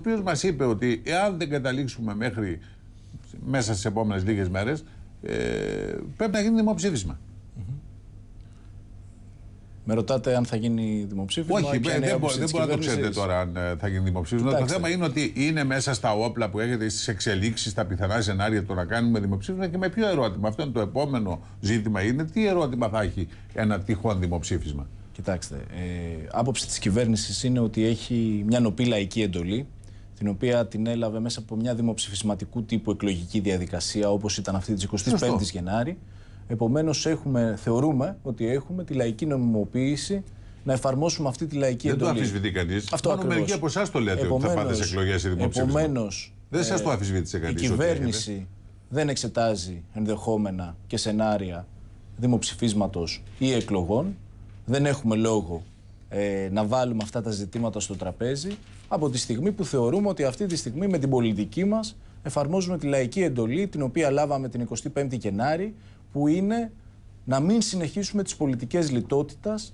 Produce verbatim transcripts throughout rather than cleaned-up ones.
οποίος μας είπε ότι εάν δεν καταλήξουμε μέχρι μέσα στις επόμενες λίγες μέρες, ε, πρέπει να γίνει δημοψήφισμα. Με ρωτάτε αν θα γίνει δημοψήφισμα? Όχι, δεν, δεν μπορεί να το ξέρετε τώρα αν θα γίνει δημοψήφισμα. Κοιτάξτε. Το θέμα είναι ότι είναι μέσα στα όπλα που έχετε, στις εξελίξεις, στα πιθανά σενάρια το να κάνουμε δημοψήφισμα και με ποιο ερώτημα. Αυτό είναι το επόμενο ζήτημα. Είναι τι ερώτημα θα έχει ένα τυχόν δημοψήφισμα. Κοιτάξτε, ε, άποψη της κυβέρνησης είναι ότι έχει μια νοπή λαϊκή εντολή, την οποία την έλαβε μέσα από μια δημοψηφισματικού τύπου εκλογική διαδικασία, όπως ήταν αυτή της εικοστής πέμπτης Γενάρη. Επομένως, θεωρούμε ότι έχουμε τη λαϊκή νομιμοποίηση να εφαρμόσουμε αυτή τη λαϊκή εντολή. Δεν το αμφισβητεί κανείς. Αυτό Μόνο μερικοί από εσάς το λέτε ότι θα πάτε σε εκλογές ή δημοψήφισμα. Επομένως, δεν σας το αμφισβήτησε κανείς. Η κυβέρνηση δεν εξετάζει ενδεχόμενα και σενάρια δημοψηφίσματος ή εκλογών. Δεν έχουμε λόγο ε, να βάλουμε αυτά τα ζητήματα στο τραπέζι από τη στιγμή που θεωρούμε ότι αυτή τη στιγμή με την πολιτική μας εφαρμόζουμε τη λαϊκή εντολή την οποία λάβαμε την εικοστή πέμπτη Γενάρη, που είναι να μην συνεχίσουμε τις πολιτικές λιτότητας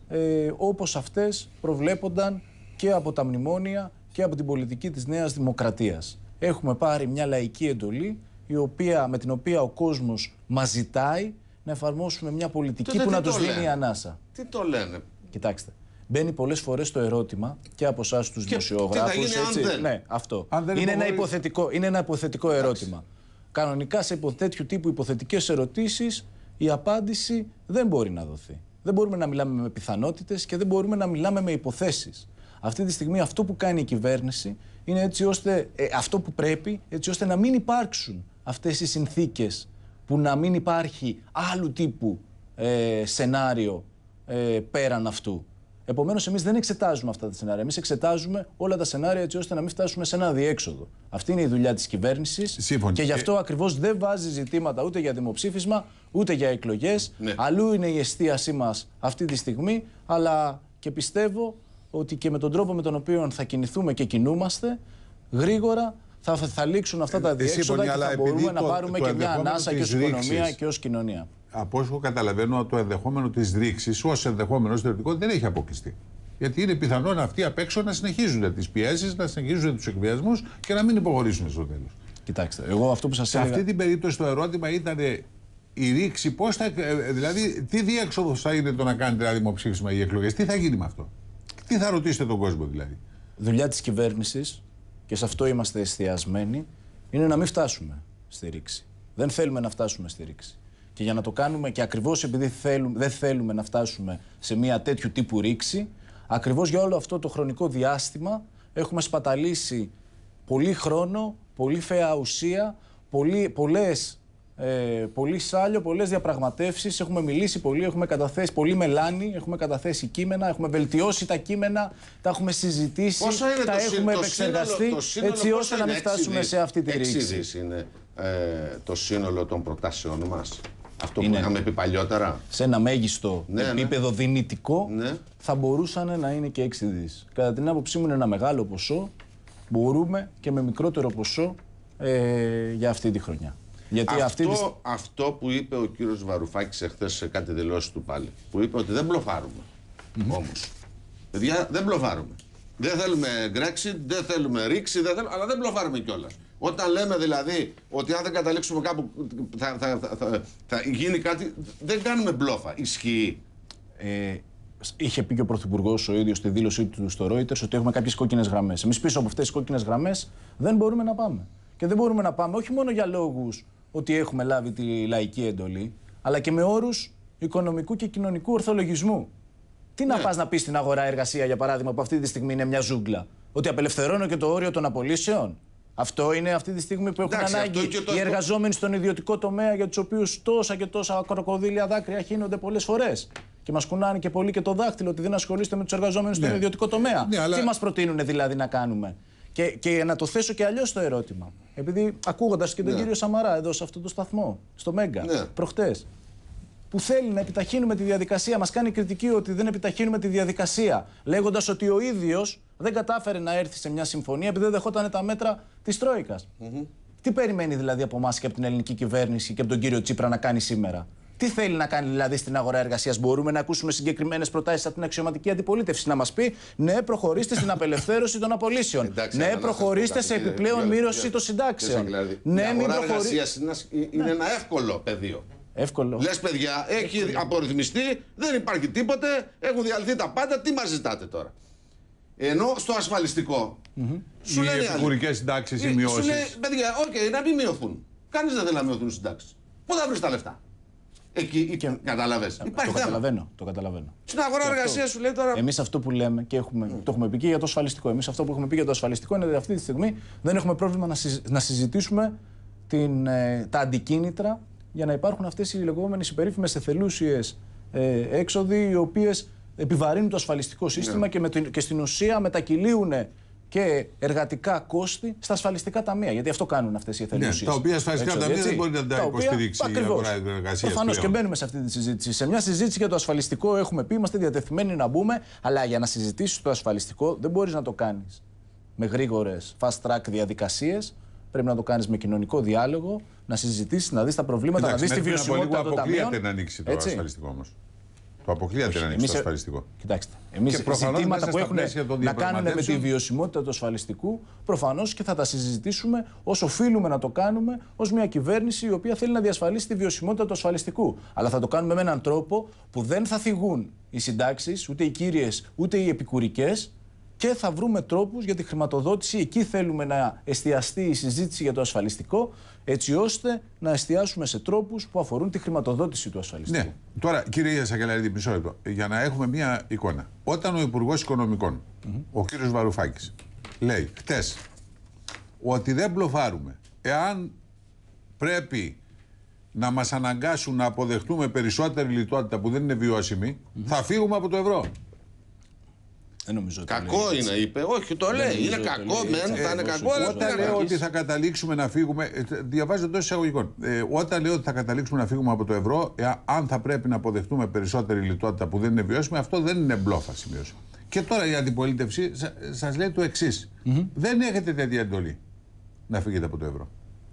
ε, όπως αυτές προβλέπονταν και από τα μνημόνια και από την πολιτική της Νέας Δημοκρατίας. Έχουμε πάρει μια λαϊκή εντολή η οποία, με την οποία ο κόσμος μας ζητάει να εφαρμόσουμε μια πολιτική τότε που να τους δίνει ανάσα. Τι το λένε? Κοιτάξτε, μπαίνει πολλές φορές το ερώτημα και από εσάς τους δημοσιογράφους. Ναι, αυτό. Είναι ένα, υποθετικό, είναι ένα υποθετικό ερώτημα. Κανονικά σε τέτοιου τύπου υποθετικές ερωτήσεις η απάντηση δεν μπορεί να δοθεί. Δεν μπορούμε να μιλάμε με πιθανότητες και δεν μπορούμε να μιλάμε με υποθέσεις. Αυτή τη στιγμή αυτό που κάνει η κυβέρνηση είναι έτσι ώστε, ε, αυτό που πρέπει, έτσι ώστε να μην υπάρξουν αυτές οι συνθήκες που να μην υπάρχει άλλου τύπου ε, σενάριο ε, πέραν αυτού. Επομένως, εμείς δεν εξετάζουμε αυτά τα σενάρια. Εμείς εξετάζουμε όλα τα σενάρια έτσι ώστε να μην φτάσουμε σε ένα αδιέξοδο. Αυτή είναι η δουλειά της κυβέρνησης. Σύμφωνοι. Και γι' αυτό ακριβώς δεν βάζει ζητήματα ούτε για δημοψήφισμα, ούτε για εκλογές. Ναι. Αλλού είναι η εστίασή μας αυτή τη στιγμή, αλλά και πιστεύω ότι και με τον τρόπο με τον οποίο θα κινηθούμε και κινούμαστε, γρήγορα θα, θα λήξουν αυτά τα αδιέξοδα και θα μπορούμε να πάρουμε το, το και μια ανάσα και ως οικονομία και ως κοινωνία. Από όσο καταλαβαίνω, το ενδεχόμενο της ρήξης ως ενδεχόμενο θεωρητικό δεν έχει αποκλειστεί. Γιατί είναι πιθανόν αυτοί απ' έξω να συνεχίζουν τις πιέσεις, να συνεχίζουν τους εκβιασμούς και να μην υποχωρήσουν στο τέλος. Κοιτάξτε, εγώ αυτό που σας έλεγα. Σε έλεγα... αυτή την περίπτωση το ερώτημα ήταν η ρήξη, πώς θα, δηλαδή, τι διέξοδος θα είναι το να κάνετε ένα δημοψήφισμα ή εκλογές, τι θα γίνει με αυτό, τι θα ρωτήσετε τον κόσμο δηλαδή. Δουλειά της κυβέρνησης, και σε αυτό είμαστε εστιασμένοι, είναι να μην φτάσουμε στη ρήξη. Δεν θέλουμε να φτάσουμε στη ρήξη. Και για να το κάνουμε, και ακριβώς επειδή θέλουμε, δεν θέλουμε να φτάσουμε σε μια τέτοιου τύπου ρήξη, ακριβώς για όλο αυτό το χρονικό διάστημα έχουμε σπαταλήσει πολύ χρόνο, πολύ φαιά ουσία, πολύ, πολλές, ε, πολύ σάλιο, πολλές διαπραγματεύσεις, έχουμε μιλήσει πολύ, έχουμε καταθέσει πολύ μελάνη, έχουμε καταθέσει κείμενα, έχουμε βελτιώσει τα κείμενα, τα έχουμε συζητήσει, τα έχουμε επεξεργαστεί, έτσι ώστε να μην φτάσουμε σε αυτή τη ρήξη. έξι δις είναι ε, το σύνολο των προτάσεων μας. Αυτό είναι, που είχαμε πει παλιότερα. Σε ένα μέγιστο ναι, επίπεδο ναι. δυνητικό ναι. θα μπορούσαν να είναι και έξι δις. Κατά την άποψή μου είναι ένα μεγάλο ποσό. Μπορούμε και με μικρότερο ποσό ε, για αυτή τη χρονιά. Γιατί αυτό, αυτή τη... αυτό που είπε ο κύριος Βαρουφάκης εχθές σε κάτι δηλώσεις του πάλι, που είπε ότι δεν μπλοφάρουμε. Mm-hmm. Όμως, παιδιά, δεν μπλοφάρουμε. Δεν θέλουμε Brexit, δεν θέλουμε ρήξη, δεν θέλουμε, αλλά δεν μπλοφάρουμε κιόλας. Όταν λέμε δηλαδή ότι αν δεν καταλήξουμε κάπου θα, θα, θα, θα, θα γίνει κάτι, δεν κάνουμε μπλόφα. Ισχύει. Ε, είχε πει και ο Πρωθυπουργός ο ίδιος στη δήλωσή του στο Reuters ότι έχουμε κάποιες κόκκινες γραμμές. Εμείς πίσω από αυτές τις κόκκινες γραμμές δεν μπορούμε να πάμε. Και δεν μπορούμε να πάμε όχι μόνο για λόγους ότι έχουμε λάβει τη λαϊκή εντολή, αλλά και με όρους οικονομικού και κοινωνικού ορθολογισμού. Τι ναι. να πας να πεις στην αγορά εργασία, για παράδειγμα, που αυτή τη στιγμή είναι μια ζούγκλα, ότι απελευθερώνω και το όριο των απολύσεων. Αυτό είναι αυτή τη στιγμή που έχουν εντάξει, ανάγκη το... οι εργαζόμενοι στον ιδιωτικό τομέα, για τους οποίους τόσα και τόσα κροκοδίλια δάκρυα χύνονται πολλές φορές. Και μας κουνάνε και πολύ και το δάχτυλο ότι δεν ασχολείστε με τους εργαζόμενους ναι. στον ιδιωτικό τομέα. Ναι, αλλά... Τι μας προτείνουν δηλαδή να κάνουμε. Και, και να το θέσω και αλλιώς το ερώτημα. Επειδή ακούγοντας και τον ναι. κύριο Σαμαρά εδώ σε αυτό το σταθμό, στο Μέγκα, ναι. προχτές, που θέλει να επιταχύνουμε τη διαδικασία, μας κάνει κριτική ότι δεν επιταχύνουμε τη διαδικασία, λέγοντας ότι ο ίδιος δεν κατάφερε να έρθει σε μια συμφωνία επειδή δεν δεχόταν τα μέτρα της Τρόικας. Mm-hmm. Τι περιμένει δηλαδή από εμάς και από την ελληνική κυβέρνηση και από τον κύριο Τσίπρα να κάνει σήμερα? Τι θέλει να κάνει δηλαδή στην αγορά εργασίας? Μπορούμε να ακούσουμε συγκεκριμένες προτάσεις από την αξιωματική αντιπολίτευση? Να μας πει ναι, προχωρήστε στην απελευθέρωση των απολύσεων. Εντάξει, ναι, προχωρήστε σε επιπλέον μείωση των συντάξεων. Ναι, η αγορά εργασίας είναι ένα εύκολο πεδίο. Εύκολο. Λες, παιδιά, έχει απορριθμιστεί, δεν υπάρχει τίποτε, έχουν διαλυθεί τα πάντα, τι μας ζητάτε τώρα? Ενώ στο ασφαλιστικό. Mm-hmm. Σου οι επικουρικές συντάξεις, οι μειώσεις. Σου λέει, παιδιά, οκ, okay, να μην μειωθούν. Κανείς δεν θέλει να μειωθούν οι συντάξεις. Πού θα βρεις τα λεφτά? Εκεί, και... κατάλαβες. Το υπάρχει καταλαβαίνω, το καταλαβαίνω. Στην αγορά εργασίας σου λέει τώρα. Εμείς αυτό που λέμε και έχουμε, mm. το έχουμε πει και για το ασφαλιστικό. Εμείς αυτό που έχουμε πει για το ασφαλιστικό είναι ότι αυτή τη στιγμή δεν έχουμε πρόβλημα να, συζ... να συζητήσουμε την, ε, τα αντικίνητρα για να υπάρχουν αυτές οι λεγόμενες υπερήφημες εθελούσιες ε, έξοδοι, οι οποίες επιβαρύνουν το ασφαλιστικό σύστημα yeah. και, με την, και στην ουσία μετακυλίουν και εργατικά κόστη στα ασφαλιστικά ταμεία. Γιατί αυτό κάνουν αυτές οι εθελούσιες. Ναι, τα οποία ασφαλιστικά ταμεία έτσι, δεν μπορεί να τα υποστηρίξει η αγορά εργασίας. Προφανώς και μπαίνουμε σε αυτή τη συζήτηση. Σε μια συζήτηση για το ασφαλιστικό έχουμε πει, είμαστε διατεθειμένοι να μπούμε, αλλά για να συζητήσεις το ασφαλιστικό δεν μπορείς να το κάνεις με γρήγορες fast track διαδικασίες. Πρέπει να το κάνεις με κοινωνικό διάλογο, να συζητήσεις, να δεις τα προβλήματα, εντάξει, να δεις τη βιωσιμότητα των ταμείων. Αποκλείεται να ανοίξει το ασφαλιστικό όμως. Το αποκλείεται να ανοίξει το ασφαλιστικό. Κοιτάξτε, εμείς ζητήματα που έχουν να κάνουν με τη βιωσιμότητα του ασφαλιστικού, προφανώς και θα τα συζητήσουμε ως οφείλουμε να το κάνουμε ως μια κυβέρνηση η οποία θέλει να διασφαλίσει τη βιωσιμότητα του ασφαλιστικού. Αλλά θα το κάνουμε με έναν τρόπο που δεν θα θυγούν οι συντάξεις, ούτε οι κύριες, ούτε οι επικουρικές. Και θα βρούμε τρόπους για τη χρηματοδότηση. Εκεί θέλουμε να εστιαστεί η συζήτηση για το ασφαλιστικό, έτσι ώστε να εστιάσουμε σε τρόπους που αφορούν τη χρηματοδότηση του ασφαλιστικού. Ναι. Τώρα, κύριε Σακελαρίδη, μισό λεπτό, για να έχουμε μία εικόνα. Όταν ο Υπουργός Οικονομικών, mm-hmm. ο κύριος Βαρουφάκης, λέει χτες ότι δεν μπλοφάρουμε, εάν πρέπει να μας αναγκάσουν να αποδεχτούμε περισσότερη λιτότητα που δεν είναι βιώσιμη, mm-hmm. θα φύγουμε από το ευρώ. Κακό είναι, είπε. Όχι, το λέει. Είναι κακό, μεν, θα είναι κακό. Όταν λέω ότι θα καταλήξουμε να φύγουμε. Διαβάζω εντός εισαγωγικών. Ε, όταν λέω ότι θα καταλήξουμε να φύγουμε από το ευρώ, ε, αν θα πρέπει να αποδεχτούμε περισσότερη λιτότητα που δεν είναι βιώσιμη, αυτό δεν είναι μπλόφα σημείωση. Και τώρα η αντιπολίτευση σας λέει το εξής. Mm-hmm. Δεν έχετε τέτοια εντολή να φύγετε από το ευρώ.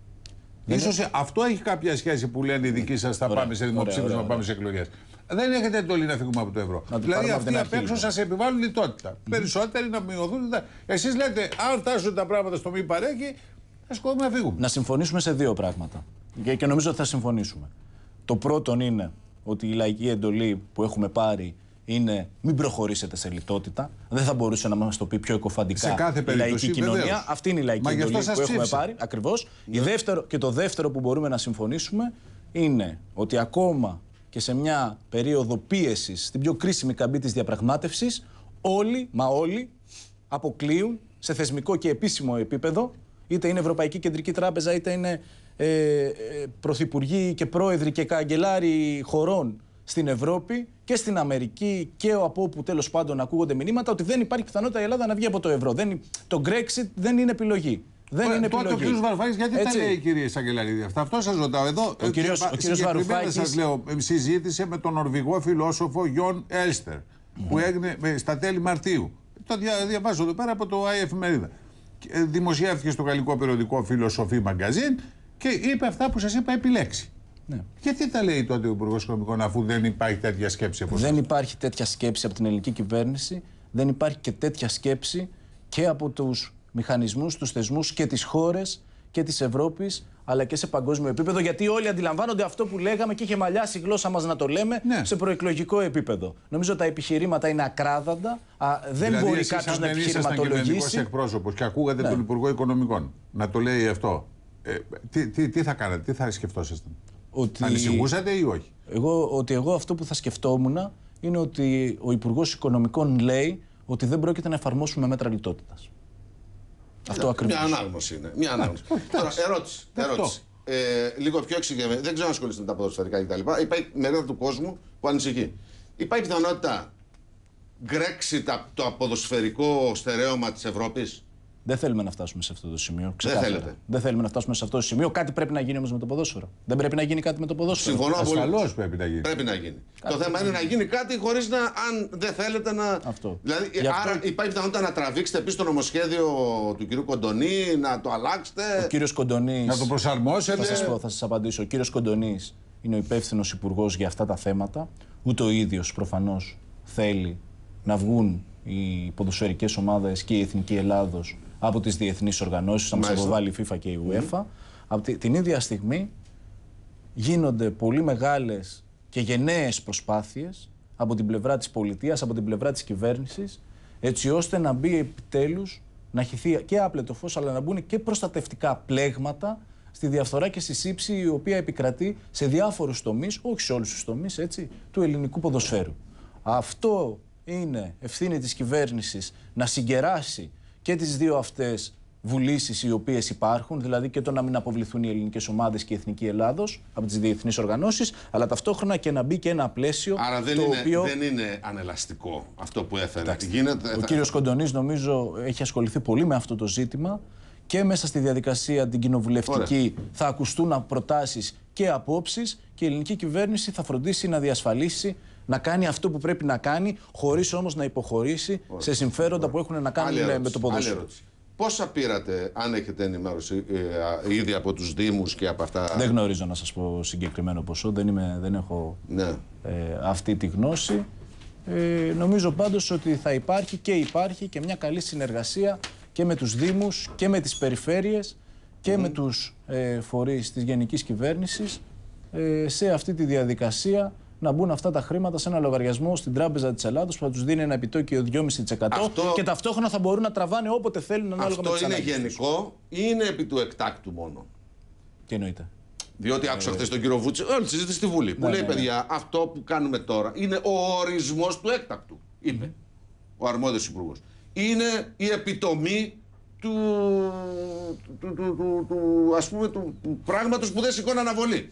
Ίσως είναι... αυτό έχει κάποια σχέση που λένε οι δικοί σας θα πάμε σε δημοψήφισμα, πάμε σε εκλογές. Δεν έχετε εντολή να φύγουμε από το ευρώ. Να δηλαδή αυτοί απ' έξω σας επιβάλλουν λιτότητα. Mm. Περισσότεροι να μειωθούν. Εσείς λέτε, αν φτάσουν τα πράγματα στο μη παρέκει, θα σκοπεύουμε να φύγουμε. Να συμφωνήσουμε σε δύο πράγματα. Και, και νομίζω ότι θα συμφωνήσουμε. Το πρώτο είναι ότι η λαϊκή εντολή που έχουμε πάρει είναι μην προχωρήσετε σε λιτότητα. Δεν θα μπορούσε να μας το πει πιο εκοφαντικά σε κάθε η λαϊκή κοινωνία. Βεβαίως. Αυτή είναι η λαϊκή εντολή που έχουμε ψήφισε. πάρει. Ακριβώς. Ναι. Δεύτερο, και το δεύτερο που μπορούμε να συμφωνήσουμε είναι ότι ακόμα και σε μια περίοδο πίεσης, στην πιο κρίσιμη καμπή της διαπραγμάτευσης, όλοι, μα όλοι, αποκλείουν σε θεσμικό και επίσημο επίπεδο, είτε είναι Ευρωπαϊκή Κεντρική Τράπεζα, είτε είναι ε, ε, πρωθυπουργοί και πρόεδροι και καγκελάροι χωρών στην Ευρώπη και στην Αμερική και από όπου τέλος πάντων ακούγονται μηνύματα, ότι δεν υπάρχει πιθανότητα η Ελλάδα να βγει από το ευρώ. Δεν, το Brexit δεν είναι επιλογή. Δεν είναι τότε ο κ. Βαρουφάκης, γιατί έτσι τα λέει, κύριε Σακελαρίδη αυτά? Αυτό σας ρωτάω εδώ. Ο κύριος, ο κύριος Βαρουφάκης σας λέω, συζήτησε με τον νορβηγό φιλόσοφο Γιον Έλστερ, mm. που έγινε στα τέλη Μαρτίου. Το δια, διαβάζω εδώ πέρα από το άι εφημερίδα. Δημοσιεύτηκε στο γαλλικό περιοδικό Φιλοσοφή Μαγκαζίν και είπε αυτά που σας είπα επιλέξει. Ναι. Γιατί τα λέει τότε ο Υπουργός Οικονομικών, αφού δεν υπάρχει τέτοια σκέψη από Δεν σας? υπάρχει τέτοια σκέψη από την ελληνική κυβέρνηση, δεν υπάρχει και τέτοια σκέψη και από τους μηχανισμούς, τους θεσμούς και τις χώρες και της Ευρώπης, αλλά και σε παγκόσμιο επίπεδο, γιατί όλοι αντιλαμβάνονται αυτό που λέγαμε και είχε μαλλιάσει η γλώσσα μας να το λέμε, ναι, σε προεκλογικό επίπεδο. Νομίζω τα επιχειρήματα είναι ακράδαντα. Α, δεν δηλαδή, μπορεί κάποιος να επιχειρηματολογήσει. Αν ήσασταν εκπρόσωπος και ακούγατε ναι. τον Υπουργό Οικονομικών να το λέει αυτό, ε, τι, τι, τι θα κάνατε, τι θα σκεφτόσασταν? Ότι... Ανησυχούσατε ή όχι? Εγώ, ότι εγώ αυτό που θα σκεφτόμουν είναι ότι ο Υπουργός Οικονομικών λέει ότι δεν πρόκειται να εφαρμόσουμε μέτρα λιτότητας. Αυτό ακριβώς. Μια ανάγνωση είναι. Μια ανάγνωση. Τώρα, ερώτηση. ερώτηση. Ε, λίγο πιο εξηγημένη. Δεν ξέρω αν ασχολείστε με τα ποδοσφαιρικά κτλ. Υπάρχει μερίδα του κόσμου που ανησυχεί. Υπάρχει πιθανότητα Brexit το ποδοσφαιρικό στερέωμα της Ευρώπης? Δεν θέλουμε να φτάσουμε σε αυτό το σημείο. Δεν θέλετε. Δεν θέλουμε να φτάσουμε σε αυτό το σημείο. Κάτι πρέπει να γίνει όμως με το ποδόσφαιρο. Δεν πρέπει να γίνει κάτι με το ποδόσφαιρο. Συμφωνώ. Ασφαλώς πρέπει να γίνει. Πρέπει να γίνει. Κάτι το θέμα είναι να γίνει κάτι χωρίς να, αν δεν θέλετε να. Αυτό. Δηλαδή, άρα αυτό... υπάρχει πιθανότητα να τραβήξετε πίσω το νομοσχέδιο του κ. Κοντονή, να το αλλάξετε. Ο κ. Κοντονής. Να το προσαρμόσετε. Θα σας πω, θα σας απαντήσω. Ο κ. Κοντονής είναι ο υπεύθυνος υπουργός για αυτά τα θέματα, ούτε ο ίδιος προφανώς θέλει να βγουν οι ποδοσφαιρικές ομάδες και η Εθνική Ελλάδος από τις διεθνείς οργανώσεις, να μας αποβάλει η FIFA και η UEFA. Mm. Από τη, την ίδια στιγμή γίνονται πολύ μεγάλες και γενναίες προσπάθειες από την πλευρά της πολιτείας, από την πλευρά της κυβέρνησης, έτσι ώστε να μπει επιτέλους, να χυθεί και άπλετο φως, αλλά να μπουν και προστατευτικά πλέγματα στη διαφθορά και στη σύψη η οποία επικρατεί σε διάφορους τομείς, όχι σε όλους τους τομείς, έτσι, του ελληνικού ποδοσφαίρου. Αυτό είναι ευθύνη της κυβέρνησης να συγκεράσει και τις δύο αυτές βουλήσεις οι οποίες υπάρχουν, δηλαδή και το να μην αποβληθούν οι ελληνικές ομάδες και η Εθνική Ελλάδος από τις διεθνείς οργανώσεις, αλλά ταυτόχρονα και να μπει και ένα πλαίσιο. Άρα δεν, το είναι, οποίο... δεν είναι ανελαστικό αυτό που έφερε. Γίνεται... Ο κύριος Κοντονής νομίζω έχει ασχοληθεί πολύ με αυτό το ζήτημα και μέσα στη διαδικασία την κοινοβουλευτική Ωραία. θα ακουστούν προτάσεις και απόψεις και η ελληνική κυβέρνηση θα φροντίσει να διασφαλίσει να κάνει αυτό που πρέπει να κάνει, χωρίς όμως να υποχωρήσει Ωραία. σε συμφέροντα Ωραία. που έχουν να κάνουν με, με το ποδόσφαιρο. Πόσα πήρατε, αν έχετε ενημέρωση, ε, ήδη από τους Δήμους και από αυτά? Δεν γνωρίζω να σας πω συγκεκριμένο ποσό, δεν, είμαι, δεν έχω ναι. ε, αυτή τη γνώση. Ε, νομίζω πάντως ότι θα υπάρχει και υπάρχει και μια καλή συνεργασία και με τους Δήμους και με τις περιφέρειες και mm. με τους ε, φορείς της γενικής κυβέρνησης ε, σε αυτή τη διαδικασία να μπουν αυτά τα χρήματα σε ένα λογαριασμό στην Τράπεζα της Ελλάδος που θα τους δίνει ένα επιτόκιο δυόμισι τοις εκατό αυτό... και ταυτόχρονα θα μπορούν να τραβάνε όποτε θέλουν ανάλογα με τις ανάγκες. Αυτό είναι γενικό ή είναι επί του εκτάκτου μόνο? Τι εννοείται? Διότι άκουσα χθες τον κύριο Βούτση, όλη τη συζήτηση στη Βουλή, που ναι, λέει ναι, παιδιά, ναι. αυτό που κάνουμε τώρα είναι ο ορισμός του έκτακτου, είπε mm. ο αρμόδιος υπουργός. Είναι η επιτομή του, του, του, του, του, ας πούμε, του, του πράγματος που δεν σηκώνει αναβολή.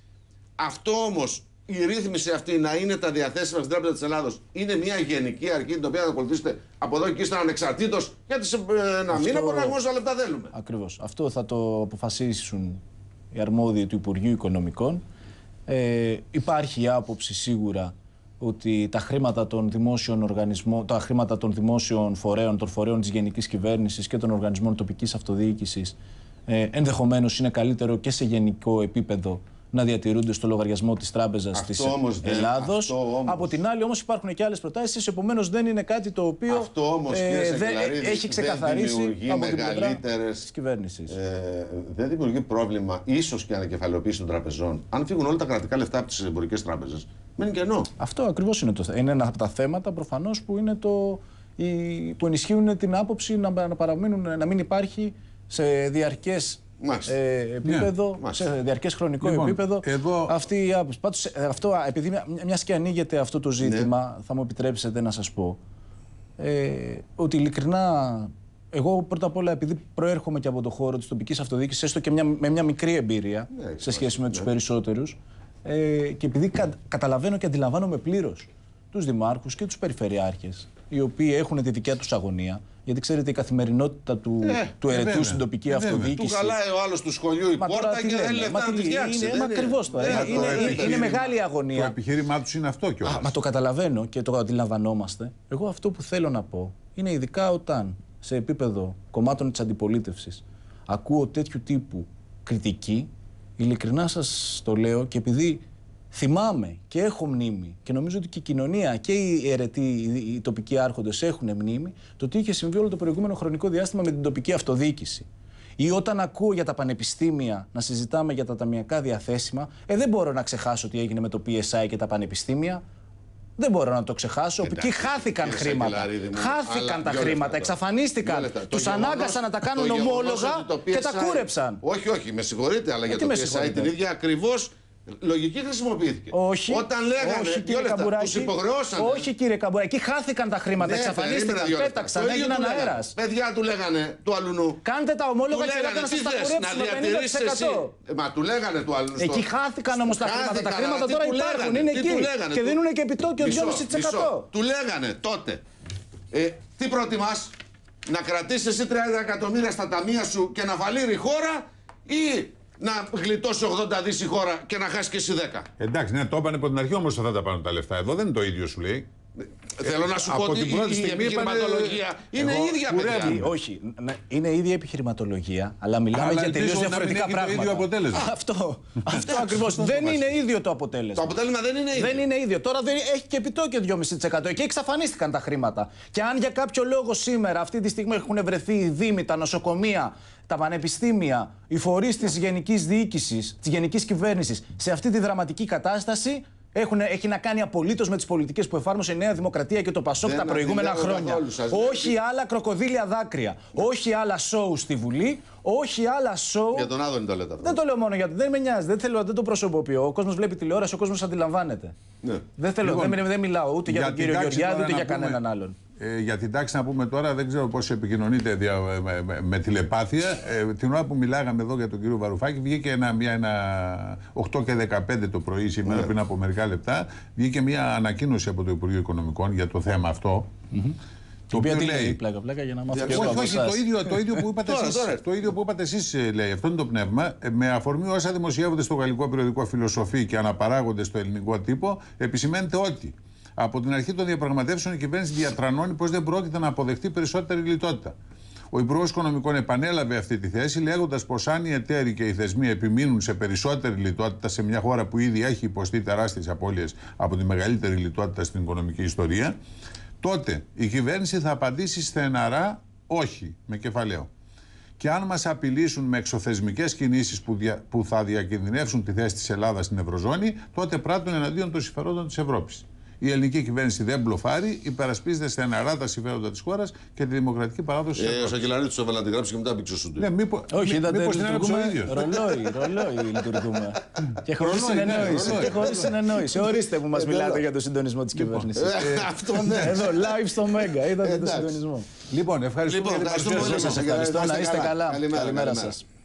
Αυτό όμως, η ρύθμιση αυτή να είναι τα διαθέσιμα στην Τράπεζα της Ελλάδος είναι μια γενική αρχή την οποία θα ακολουθήσετε από εδώ και ύστερα ανεξαρτήτως, γιατί σε ένα αυτό... μήνα μπορούμε να έχουμε όσα λεπτά θέλουμε. Ακριβώς. Αυτό θα το αποφασίσουν οι αρμόδιοι του Υπουργείου Οικονομικών. Ε, υπάρχει η άποψη σίγουρα ότι τα χρήματα των δημόσιων οργανισμών, τα χρήματα των δημόσιων φορέων, των φορέων της γενικής κυβέρνησης και των οργανισμών τοπικής αυτοδιοίκησης ε, ενδεχομένως είναι καλύτερο και σε γενικό επίπεδο να διατηρούνται στο λογαριασμό της Τράπεζας της Ελλάδος. Όμως... Από την άλλη όμως υπάρχουν και άλλες προτάσεις, επομένως δεν είναι κάτι το οποίο αυτό όμως, ε, δεν έχει ξεκαθαρίσει από την πλευρά της κυβέρνησης. Ε, δεν δημιουργεί πρόβλημα ίσως και ανακεφαλαιοποίηση των τραπεζών? Αν φύγουν όλα τα κρατικά λεφτά από τις εμπορικές τράπεζες, μένει κενό. Αυτό ακριβώς είναι το θέμα. Είναι ένα από τα θέματα προφανώς που, είναι το, που ενισχύουν την άποψη να, να, παραμείνουν, να μην υπάρχει σε διαρκές Ε, επίπεδο, yeah. σε διαρκές χρονικό λοιπόν, επίπεδο εδώ... αυτή η άποψη. Πάντως, αυτό, επειδή μια, μιας και ανοίγεται αυτό το ζήτημα, yeah. θα μου επιτρέψετε να σας πω ε, ότι ειλικρινά εγώ πρώτα απ' όλα, επειδή προέρχομαι και από το χώρο της τοπικής αυτοδιοίκησης, έστω και μια, με μια μικρή εμπειρία yeah, σε σχέση με yeah. τους περισσότερους ε, και επειδή κα, καταλαβαίνω και αντιλαμβάνομαι πλήρως τους δημάρχους και τους περιφερειάρχες οι οποίοι έχουν τη δικιά τους αγωνία. Γιατί ξέρετε, η καθημερινότητα του, ε, του ερετού στην τοπική ε, αυτοδιοίκηση. Του χαλάει ο άλλος του σχολείου η μα πόρτα και δεν λεφτά να τη φτιάξει. Είναι ακριβώς τώρα. Είναι, είναι, είναι, είναι μεγάλη αγωνία. Το επιχείρημά τους είναι αυτό κιόλας. Μα το καταλαβαίνω και το αντιλαμβανόμαστε. Εγώ αυτό που θέλω να πω είναι ειδικά όταν σε επίπεδο κομμάτων της αντιπολίτευσης ακούω τέτοιου τύπου κριτική, ειλικρινά σας το λέω και επειδή θυμάμαι και έχω μνήμη και νομίζω ότι και η κοινωνία και οι αιρετοί, οι τοπικοί άρχοντες έχουν μνήμη το τι είχε συμβεί όλο το προηγούμενο χρονικό διάστημα με την τοπική αυτοδιοίκηση. Ή όταν ακούω για τα πανεπιστήμια να συζητάμε για τα ταμιακά διαθέσιμα, ε, δεν μπορώ να ξεχάσω τι έγινε με το πι ες άι και τα πανεπιστήμια. Δεν μπορώ να το ξεχάσω. Εντάξει, εκεί χάθηκαν χρήματα. Χάθηκαν τα χρήματα, εξαφανίστηκαν. Τους ανάγκασαν να τα κάνουν ομόλογα και τα κούρεψαν. Όχι, όχι, με συγχωρείτε, αλλά για το πι ες άι την ίδια ακριβώς λογική χρησιμοποιήθηκε. Όχι. Όταν λέγανε όχι, κύριε Καμπουράκη, τους υποχρεώσανε. Όχι κύριε Καμπουράκη, εκεί χάθηκαν τα χρήματα, ναι, εξαφανίστηκαν, πέταξαν, έγιναν αέρας. Παιδιά του λέγανε του αλουνού. Κάντε τα ομόλογα και λέγανε να σας τα κουρέψουμε πενήντα τοις εκατό. Μα του λέγανε του αλουνού. Εκεί χάθηκαν όμως τα χρήματα. Τα χρήματα τώρα υπάρχουν, είναι εκεί και δίνουν και επιτόκιο δυόμισι τοις εκατό. Του λέγανε τότε. Τι προτιμάς, να κρατήσεις εσύ τριάντα εκατομμύρια στα ταμεία σου και να φαλείρει η χώρα ή να γλιτώσει ογδόντα δις η χώρα και να χάσει και εσύ δέκα? Εντάξει, ναι, το είπανε από την αρχή όμως θα τα πάρουν τα λεφτά. Εδώ δεν είναι το ίδιο, σου λέει. Θέλω να σου πω ότι η επιχειρηματολογία είναι ίδια, παιδιά. Όχι, είναι ίδια επιχειρηματολογία, αλλά μιλάμε για τελείως διαφορετικά πράγματα. Αυτό, αυτό ακριβώς. Δεν είναι ίδιο το αποτέλεσμα. Το αποτέλεσμα δεν είναι ίδιο. Δεν είναι ίδιο. Τώρα έχει και επιτόκιο δύο κόμμα πέντε τοις εκατό. Εκεί εξαφανίστηκαν τα χρήματα. Και αν για κάποιο λόγο σήμερα, αυτή τη στιγμή, έχουν βρεθεί οι δήμοι, τα νοσοκομεία, τα πανεπιστήμια, οι φορείς της γενικής διοίκησης, της γενικής κυβέρνησης, σε αυτή τη δραματική κατάσταση, Έχουν, έχει να κάνει απολύτως με τις πολιτικές που εφάρμοσε η Νέα Δημοκρατία και το Πασόκ τα προηγούμενα χρόνια. Όχι άλλα κροκοδίλια δάκρυα. Όχι άλλα σοου στη Βουλή. Όχι άλλα σοου. Για τον Άδωνη το λέτε αυτό. Δεν το λέω μόνο γιατί δεν με νοιάζει. Δεν, θέλω, δεν το προσωποποιώ. Ο κόσμος βλέπει τηλεόραση, ο κόσμος αντιλαμβάνεται. Ναι. Δεν, θέλω, λοιπόν, δεν, δεν μιλάω ούτε για, για τον κύριο Γεωργιάδη ούτε για πούμε, κανέναν άλλον. Ε, για την τάξη να πούμε τώρα, δεν ξέρω πώς επικοινωνείτε δια, με, με, με τηλεπάθεια. Ε, την ώρα που μιλάγαμε εδώ για τον κύριο Βαρουφάκη, βγήκε ένα, μια, ένα οκτώ και δεκαπέντε το πρωί, σήμερα, ναι. πριν από μερικά λεπτά, βγήκε μια ανακοίνωση από το Υπουργείο Οικονομικών για το θέμα αυτό. Mm-hmm. Το οποίο λέει πλάκα, πλάκα για να μάθω και εγώ. Όχι, το ίδιο, το ίδιο που είπατε εσείς, το ίδιο που είπατε εσείς, λέει. Αυτό είναι το πνεύμα. Με αφορμή όσα δημοσιεύονται στο γαλλικό περιοδικό Φιλοσοφή και αναπαράγονται στο ελληνικό τύπο, επισημαίνεται ότι από την αρχή των διαπραγματεύσεων η κυβέρνηση διατρανώνει πως δεν πρόκειται να αποδεχτεί περισσότερη λιτότητα. Ο Υπουργός Οικονομικών επανέλαβε αυτή τη θέση, λέγοντας πως αν οι εταίροι και οι θεσμοί επιμείνουν σε περισσότερη λιτότητα σε μια χώρα που ήδη έχει υποστεί τεράστιες απώλειες από τη μεγαλύτερη λιτότητα στην οικονομική ιστορία, τότε η κυβέρνηση θα απαντήσει στεναρά όχι, με κεφαλαίο. Και αν μας απειλήσουν με εξωθεσμικές κινήσεις που, δια, που θα διακινδυνεύσουν τη θέση της Ελλάδας στην Ευρωζώνη, τότε πράττουν εναντίον των συμφερόντων της Ευρώπης. Η ελληνική κυβέρνηση δεν μπλοφάρει, υπερασπίζεται στεναρά τα συμφέροντα της χώρας και τη δημοκρατική παράδοση της Ευρώπης. Ε, ο Σακελαρίτης το έβαλε να την γράψει και μετά μπήξε σου. Ναι, μήπως, όχι, είδατε, μήπως την έγραψε ο ίδιος. Ρολόι, ρολόι λειτουργούμε. Και χωρίς συνεννόηση. Και χωρίς συνεννόηση. Ορίστε που μας μιλάτε για το συντονισμό της κυβέρνησης. Αυτό ναι. Εδώ, live στο Μέγκα, είδατε το συντονισμό. Λοιπόν, ευχαριστούμε. Ευχαριστούμε. Σας ευχαριστώ, να είστε καλά. Καλημέρα σας.